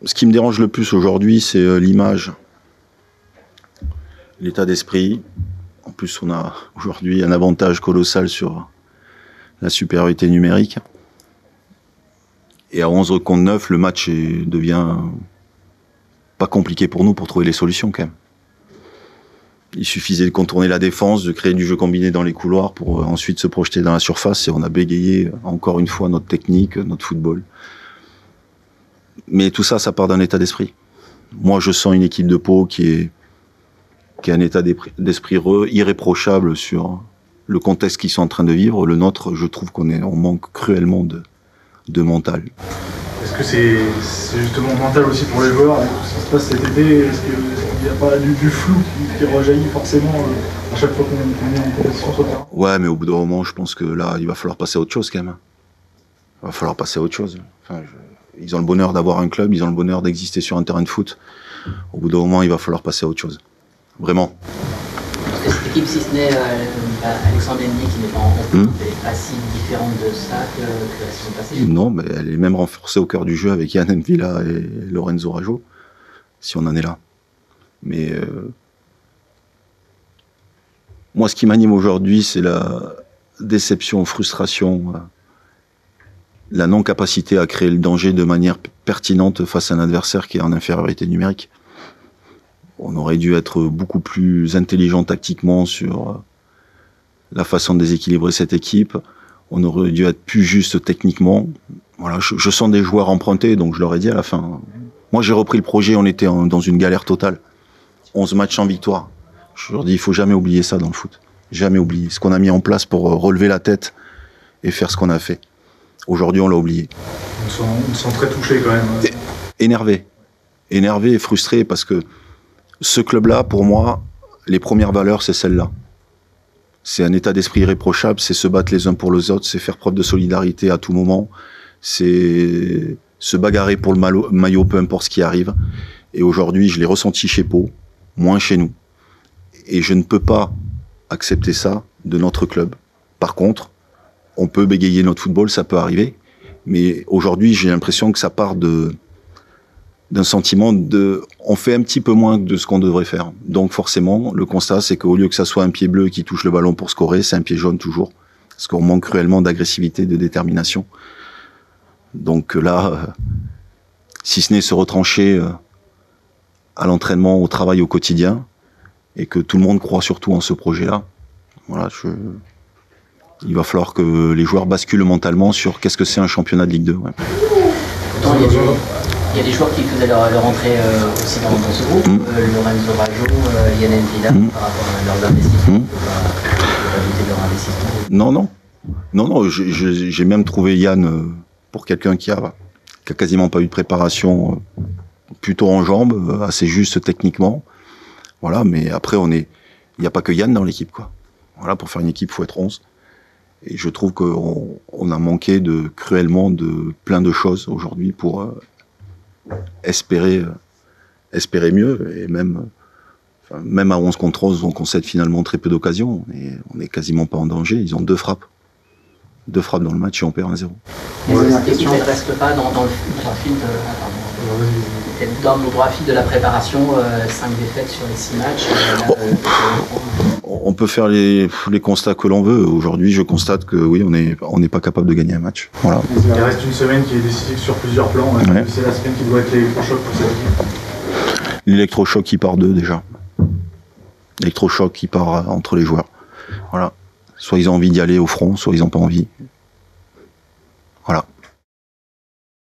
Ce qui me dérange le plus aujourd'hui, c'est l'image, l'état d'esprit. En plus, on a aujourd'hui un avantage colossal sur la supériorité numérique. Et à 11 contre 9, le match devient pas compliqué pour nous pour trouver les solutions quand même. Il suffisait de contourner la défense, de créer du jeu combiné dans les couloirs pour ensuite se projeter dans la surface et on a bégayé encore une fois notre technique, notre football. Mais tout ça, ça part d'un état d'esprit. Moi, je sens une équipe de Pau qui a un état d'esprit irréprochable sur le contexte qu'ils sont en train de vivre. Le nôtre, je trouve qu'on manque cruellement de mental. Est-ce que c'est justement mental aussi pour les joueurs avec tout ce qui se passe cet été? Est-ce qu'il n'y a pas du flou qui rejaillit forcément à chaque fois qu'on est en compétition sur le terrain? Ouais, mais au bout d'un moment, je pense que là, il va falloir passer à autre chose quand même. Il va falloir passer à autre chose. Enfin, ils ont le bonheur d'avoir un club, ils ont le bonheur d'exister sur un terrain de foot. Au bout d'un moment, il va falloir passer à autre chose. Vraiment. Parce que cette équipe, si ce n'est Alexandre Mendy qui n'est pas en compte, elle n'est pas si différente de ça que la saison passée. Non, mais elle est même renforcée au cœur du jeu avec Yann M'Vila et Lorenzo Rajo, si on en est là. Mais moi, ce qui m'anime aujourd'hui, c'est la déception, frustration, la non-capacité à créer le danger de manière pertinente face à un adversaire qui est en infériorité numérique. On aurait dû être beaucoup plus intelligent tactiquement sur la façon de déséquilibrer cette équipe. On aurait dû être plus juste techniquement. Voilà, je sens des joueurs empruntés, donc je leur ai dit à la fin. Moi, j'ai repris le projet, on était dans une galère totale. 11 matchs sans victoire. Je leur dis, il faut jamais oublier ça dans le foot. Jamais oublier ce qu'on a mis en place pour relever la tête et faire ce qu'on a fait. Aujourd'hui, on l'a oublié. On se sent très touché quand même. Énervé et frustré parce que ce club-là, pour moi, les premières valeurs, c'est celle-là. C'est un état d'esprit irréprochable, c'est se battre les uns pour les autres, c'est faire preuve de solidarité à tout moment, c'est se bagarrer pour le maillot, peu importe ce qui arrive. Et aujourd'hui, je l'ai ressenti chez Pau, moins chez nous. Et je ne peux pas accepter ça de notre club. Par contre, on peut bégayer notre football, ça peut arriver. Mais aujourd'hui, j'ai l'impression que ça part d'un sentiment on fait un petit peu moins de ce qu'on devrait faire. Donc forcément, le constat, c'est qu'au lieu que ça soit un pied bleu qui touche le ballon pour scorer, c'est un pied jaune toujours. Parce qu'on manque cruellement d'agressivité, de détermination. Donc là, si ce n'est se retrancher à l'entraînement, au travail, au quotidien, et que tout le monde croit surtout en ce projet-là, voilà, il va falloir que les joueurs basculent mentalement sur qu'est-ce que c'est un championnat de Ligue 2. Ouais. Pourtant, il y a des joueurs qui faisaient leur entrée aussi dans ce groupe, Lorenzo Rajo, Yann M'Vila, par rapport à leurs investissements, ajouter leur investissement. Non, j'ai même trouvé Yann, pour quelqu'un qui a quasiment pas eu de préparation, plutôt en jambes, assez juste techniquement. Voilà, mais après, il n'y a pas que Yann dans l'équipe, quoi. Voilà, pour faire une équipe, il faut être 11. Et je trouve qu'on a manqué cruellement de plein de choses aujourd'hui pour espérer mieux. Et même à 11 contre 11, on concède finalement très peu d'occasions. Et on n'est quasiment pas en danger. Ils ont 2 frappes. 2 frappes dans le match et on perd 1-0. Mais cette équipe ne reste pas dans le fil dans le droit fil de la préparation, 5 défaites sur les 6 matchs. On peut faire les constats que l'on veut. Aujourd'hui, je constate que oui, on n'est pas capable de gagner un match. Voilà. Il reste une semaine qui est décisive sur plusieurs plans. Ouais. C'est la semaine qui doit être l'électrochoc pour cette équipe. L'électrochoc qui part d'eux déjà. L'électrochoc qui part entre les joueurs. Voilà. Soit ils ont envie d'y aller au front, soit ils n'ont pas envie. Voilà.